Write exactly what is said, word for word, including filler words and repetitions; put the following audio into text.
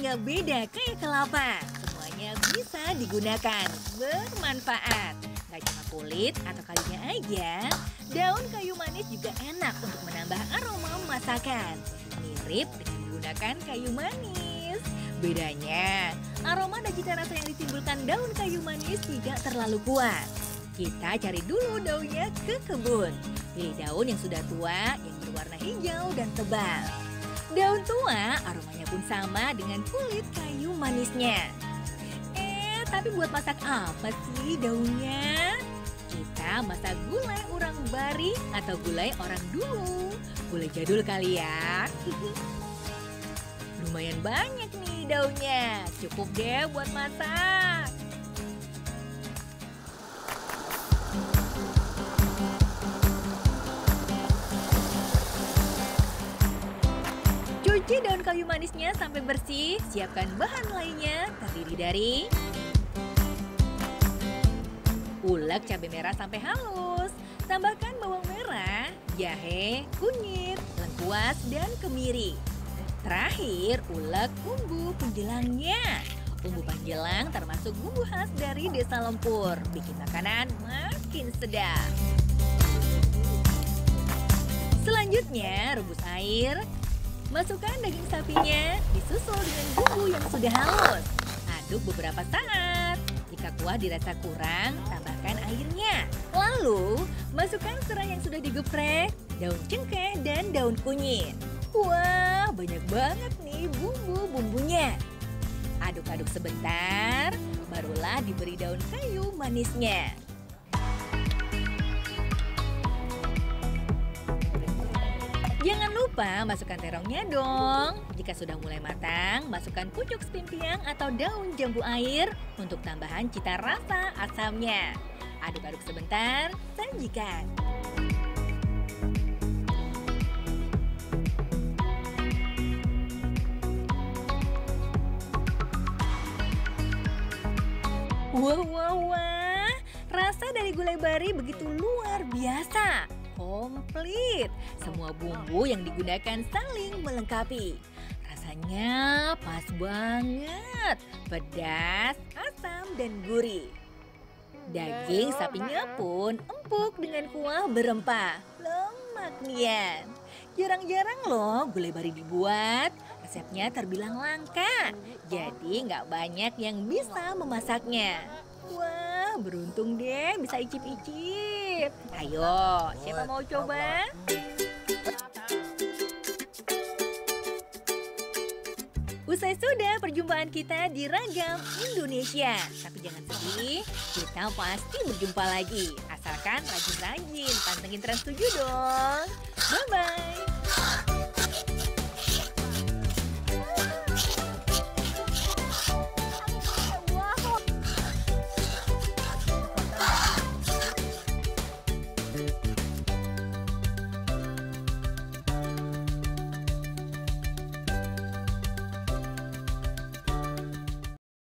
nggak beda kayak kelapa. Semuanya bisa digunakan, bermanfaat. Gak cuma kulit atau kalinya aja, daun kayu manis juga enak untuk menambah aroma masakan. Mirip dengan menggunakan kayu manis. Bedanya, aroma dan cita rasa yang ditimbulkan daun kayu manis tidak terlalu kuat. Kita cari dulu daunnya ke kebun. Pilih daun yang sudah tua, yang berwarna hijau dan tebal. Daun tua aromanya pun sama dengan kulit kayu manisnya. Eh, tapi buat masak apa sih daunnya? Kita masak gulai orang bari atau gulai orang dulu. Gulai jadul kali ya. Lumayan banyak nih daunnya. Cukup deh buat masak. Cuci daun kayu manisnya sampai bersih. Siapkan bahan lainnya terdiri dari ulek cabai merah sampai halus. Tambahkan bawang merah, jahe, kunyit, lengkuas, dan kemiri. Terakhir, ulek bumbu penjelangnya. Bumbu penjelang termasuk bumbu khas dari Desa Lempur. Bikin makanan makin sedap. Selanjutnya, rebus air. Masukkan daging sapinya, disusul dengan bumbu yang sudah halus. Aduk beberapa saat. Jika kuah dirasa kurang, tambahkan airnya. Lalu, masukkan serai yang sudah digeprek, daun cengkeh, dan daun kunyit. Wah, banyak banget nih bumbu-bumbunya. Aduk-aduk sebentar, barulah diberi daun kayu manisnya. Jangan lupa masukkan terongnya dong. Jika sudah mulai matang, masukkan pucuk pimpiang atau daun jambu air untuk tambahan cita rasa asamnya. Aduk-aduk sebentar, sajikan. Wah, wah, wah. Rasa dari gulai bari begitu luar biasa. Komplit. Semua bumbu yang digunakan saling melengkapi. Rasanya pas banget. Pedas, asam, dan gurih. Daging sapinya pun empuk dengan kuah berempah. Lemak nian. Jarang-jarang loh gulai bari dibuat. Resepnya terbilang langka. Jadi nggak banyak yang bisa memasaknya. Wah, beruntung deh bisa icip-icip. Ayo, siapa mau coba? Usai sudah perjumpaan kita di Ragam Indonesia. Tapi jangan sedih, kita pasti berjumpa lagi. Asalkan rajin-rajin, pantengin Trans tujuh dong. Bye-bye.